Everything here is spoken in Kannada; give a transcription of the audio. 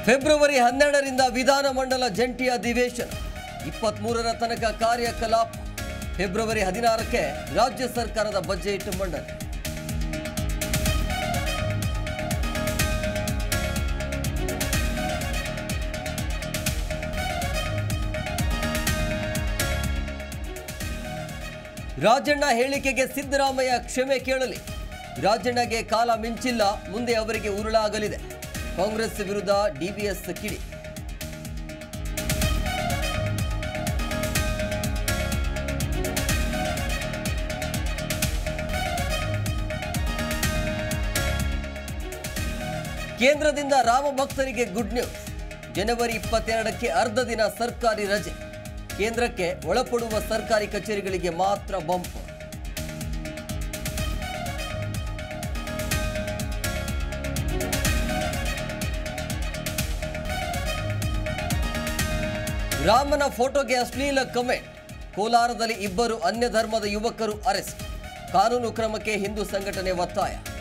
ಫೆಬ್ರವರಿ 12ರಿಂದ ವಿಧಾನಮಂಡಲ ಜಂಟಿ ಅಧಿವೇಶನ 23ರ ತನಕ ಕಾರ್ಯಕಲಾಪ. ಫೆಬ್ರವರಿ 16ಕ್ಕೆ ರಾಜ್ಯ ಸರ್ಕಾರದ ಬಜೆಟ್ ಮಂಡನೆ. ರಾಜಣ್ಣ ಹೇಳಿಕೆಗೆ ಸಿದ್ದರಾಮಯ್ಯ ಕ್ಷಮೆ ಕೇಳಲಿ. ರಾಜಣ್ಣಗೆ ಕಾಲ ಮಿಂಚಿಲ್ಲ, ಮುಂದೆ ಅವರಿಗೆ ಉರುಳಾಗಲಿದೆ. ಕಾಂಗ್ರೆಸ್ ವಿರುದ್ಧ ಡಿವಿಎಸ್ ಕಿಡಿ. ಕೇಂದ್ರದಿಂದ ರಾಮ ಭಕ್ತರಿಗೆ ಗುಡ್ ನ್ಯೂಸ್. ಜನವರಿ 22ಕ್ಕೆ ಅರ್ಧ ದಿನ ಸರ್ಕಾರಿ ರಜೆ. ಕೇಂದ್ರಕ್ಕೆ ಒಳಪಡುವ ಸರ್ಕಾರಿ ಕಚೇರಿಗಳಿಗೆ ಮಾತ್ರ ಬಂಪ್. ರಾಮನ ಫೋಟೋಗೆ ಅಶ್ಲೀಲ ಕಮೆಂಟ್. ಕೋಲಾರದಲ್ಲಿ 2 ಅನ್ಯ ಧರ್ಮದ ಯುವಕರು ಅರೆಸ್ಟ್. ಕಾನೂನು ಕ್ರಮಕ್ಕೆ ಹಿಂದೂ ಸಂಘಟನೆ ಒತ್ತಾಯ.